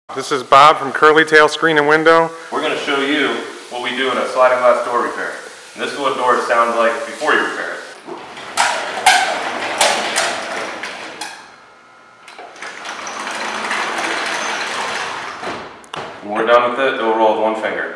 This is Bob from Curly Tail Screen and Window. We're going to show you what we do in a sliding glass door repair. And this is what doors sound like before you repair it. When we're done with it, it will roll with one finger.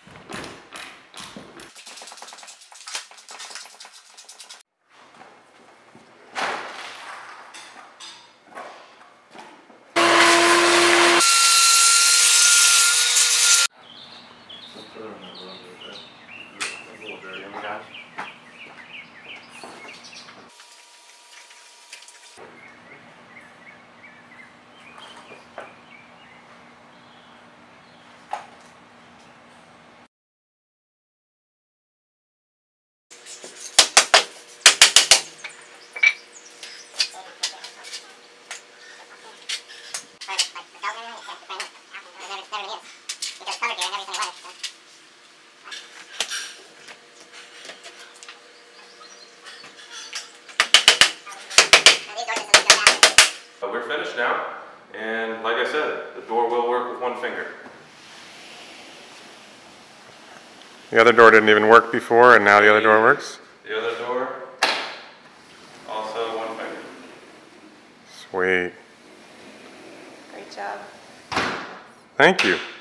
We're finished now, and like I said, the door will work with one finger. The other door didn't even work before, and now the other door works? The other door, also one finger. Sweet. Great job. Thank you.